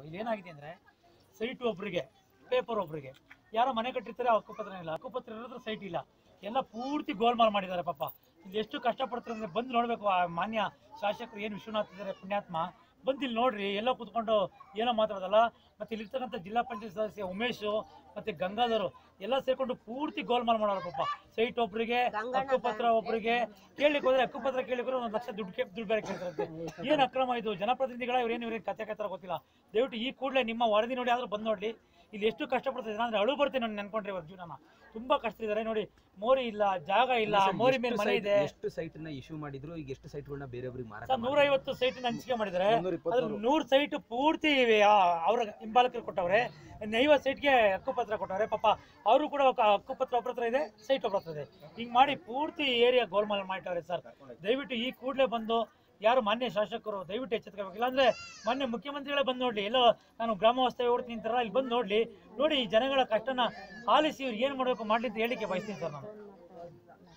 ಇಲ್ಲಿ ಏನಾಗಿದೆ ಅಂದರೆ ಸೈಟ್ ಒಬ್ಬರಿಗೆ, ಪೇಪರ್ ಒಬ್ಬರಿಗೆ, ಯಾರೋ ಮನೆ ಕಟ್ಟಿರ್ತಾರೆ ಹಕ್ಕುಪತ್ರ ಇಲ್ಲ, ಹಕ್ಕುಪತ್ರ ಇರೋದ್ರ ಸೈಟ್ ಇಲ್ಲ, ಎಲ್ಲ ಪೂರ್ತಿ ಗೋಲ್ಮಾಲ್ ಮಾಡಿದ್ದಾರೆ ಪಾಪ. ಇಲ್ಲಿ ಎಷ್ಟು ಕಷ್ಟಪಡ್ತಾರೆ ಅಂದರೆ ಬಂದು ನೋಡಬೇಕು. ಆ ಮಾನ್ಯ ಶಾಸಕರು ಏನು ವಿಶ್ವನಾಥ್ ಇದ್ದಾರೆ ಪುಣ್ಯಾತ್ಮ, ಬಂದು ಇಲ್ಲಿ ನೋಡ್ರಿ, ಎಲ್ಲ ಕೂತ್ಕೊಂಡು ಏನೋ ಮಾತಾಡೋದಲ್ಲ. ಮತ್ತು ಇಲ್ಲಿರ್ತಕ್ಕಂಥ ಜಿಲ್ಲಾ ಪಂಚಾಯತ್ ಸದಸ್ಯ ಉಮೇಶು ಮತ್ತು ಗಂಗಾಧರು ಎಲ್ಲ ಸೇರ್ಕೊಂಡು ಪೂರ್ತಿ ಗೋಲ್ಮಾಲ್ ಮಾಡೋರು ಪಾಪ. ಸೈಟ್ ಒಬ್ಬರಿಗೆ, ಹಕ್ಕುಪತ್ರ ಒಬ್ಬರಿಗೆ. ಕೇಳಲಿಕ್ಕೆ ಹೋದ್ರೆ ಹಕ್ಕುಪತ್ರ ಕೇಳಿದ್ರೆ 1 ಲಕ್ಷ ದುಡ್ಡು ಬೇರೆ ಕೇಳ್ತಾರಂತೆ. ಏನು ಅಕ್ರಮ ಇದು? ಜನಪ್ರತಿನಿಧಿಗಳ ಇವ್ರೇನು ಕತೆ ಕತ್ತರ ಗೊತ್ತಿಲ್ಲ. ದಯವಿಟ್ಟು ಈ ಕೂಡಲೇ ನಿಮ್ಮ ವರದಿ ನೋಡಿ ಆದ್ರೂ ಬಂದು ನೋಡ್ಲಿ ಇಲ್ಲಿ ಎಷ್ಟು ಕಷ್ಟಪಡ್ತಿದ್ದಾರೆ ಅಂದರೆ ಅಳು ಬರ್ತೇನೆ ನಾನು ನೆನ್ಕೊಂಡ್ರೆ ಇವ್ರ ಜೀವನ ತುಂಬಾ ಕಷ್ಟ ಇದ್ದಾರೆ. ನೋಡಿ, ಮೋರಿ ಇಲ್ಲ, ಜಾಗ ಇಲ್ಲ, ಮೋರಿ ಮೇಲೆ ಮನೆ ಇದೆ. ಎಷ್ಟು ಸೈಟ್ ನ ಇಶ್ಯೂ ಮಾಡಿದ್ರು, ಈಗ ಎಷ್ಟು ಸೈಟ್ಗಳನ್ನ ಬೇರೆಯವ್ರಿಗೆ ಮಾರಾಟ? 150 ಸೈಟ್ ಹಂಚಿಕೆ ಮಾಡಿದ್ದಾರೆ. ಅದ್ರ 100 ಸೈಟ್ ಪೂರ್ತಿ ಅವ್ರ ಹಿಂಬಾಲಕರು ಕೊಟ್ಟವ್ರೆ. 50 ಸೈಟ್ಗೆ ಹಕ್ಕುಪತ್ರ ಕೊಟ್ಟವ್ರೆ ಪಾಪ. ಅವರು ಕೂಡ ಹಕ್ಕುಪತ್ರ ಒಬ್ಬರ ಹತ್ರ ಇದೆ, ಸೈಟ್ ಒಬ್ಬರ ಹತ್ರ ಇದೆ. ಹಿಂಗ್ ಮಾಡಿ ಪೂರ್ತಿ ಏರಿಯಾ ಗೋಲ್ಮಾಲ್ ಮಾಡಿಟ್ಟವ್ರೆ ಸರ್. ದಯವಿಟ್ಟು ಈ ಕೂಡಲೇ ಬಂದು ಯಾರು ಮಾನ್ಯ ಶಾಸಕರು ದಯವಿಟ್ಟು ಎಚ್ಚೆತ್ಕೋಬೇಕು. ಇಲ್ಲಾಂದ್ರೆ ಮಾನ್ಯ ಮುಖ್ಯಮಂತ್ರಿಗಳೇ ಬಂದು ನೋಡ್ಲಿ, ಎಲ್ಲೋ ನಾನು ಗ್ರಾಮ ವಾಸ್ತವ್ಯ ಹೊಡ್ತೀನಿ ಅಂತಾರ, ಇಲ್ಲಿ ಬಂದು ನೋಡಿ ಈ ಜನಗಳ ಕಷ್ಟನ ಆಲಿಸಿ ಇವ್ರು ಏನು ಮಾಡಬೇಕು ಮಾಡ್ಲಿ ಅಂತ ಹೇಳಿಕೆ ಬಯಸ್ತೀನಿ ಸರ್ ನಾನು.